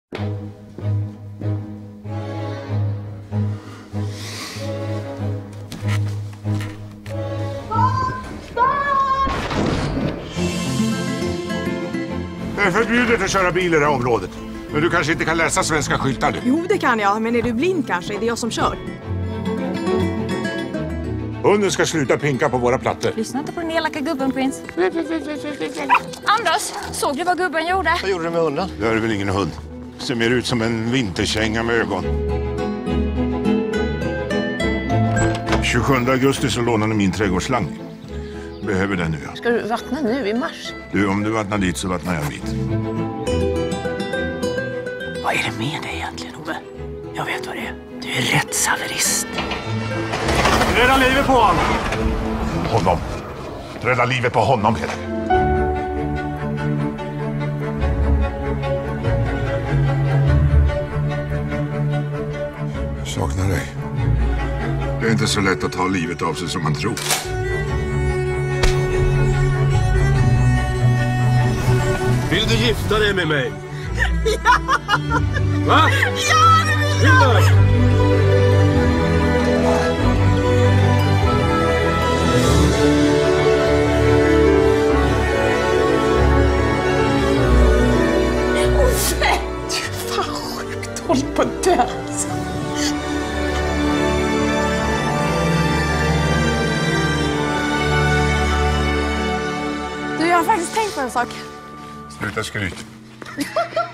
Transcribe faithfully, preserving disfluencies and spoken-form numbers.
Det är förbjudet att köra bil i det här området. Men du kanske inte kan läsa svenska skyltar nu. Jo, det kan jag. Men är du blind kanske? Är det jag som kör? Hunden ska sluta pinka på våra plattor. Lyssna inte på den elaka gubben, Prins. Anders, såg du vad gubben gjorde? Vad gjorde du med hunden? Det är väl ingen hund. Ser mer ut som en vinterkänga med ögon. tjugosjunde augusti så lånade min trädgårdsslang. Behöver den nu. Ska du vattna nu i mars? Du, om du vattnar dit så vattnar jag dit. Vad är det med dig egentligen, Ove? Jag vet vad det är. Du är rättshaverist. Rädda livet på honom! Honom. Rädda livet på honom, heter det. Jag saknar dig. Det är inte så lätt att ta livet av sig som man tror. Vill du gifta dig med mig? Ja! Va? Ja, det vill jag! Ove! Du är fan sjukt. Håll på att dö. Du, jag har faktiskt tänkt på en sak. Sluta skryt.